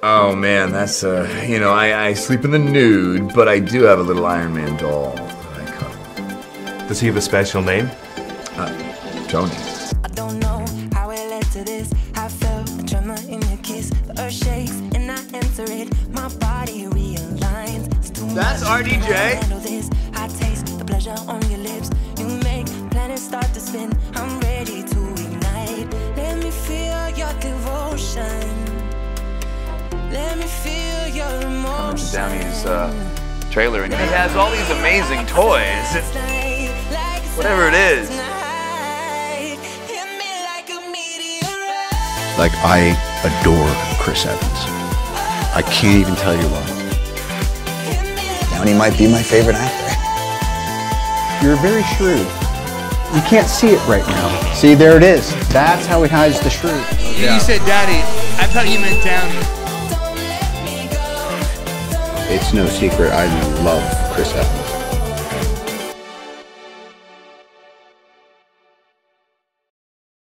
Oh man, that's I sleep in the nude, but I do have a little Iron Man doll that I cuddle. Does he have a special name? Tony. I don't know how it led to this. I felt a tremor in your kiss. The earth shakes and I answer it. My body realigns. That's RDJ. I taste the pleasure on your lips. You make planets start to spin. I'm ready to ignite. Let me feel your devotion. Let me feel your emotion. Downey's trailer, and he has all these amazing toys. Whatever it is. Like, I adore Chris Evans. I can't even tell you why. Downey might be my favorite actor. You're very shrewd. You can't see it right now. See, there it is. That's how he hides the shrew. You said Daddy. I thought you meant Downey. It's no secret I love Chris Evans.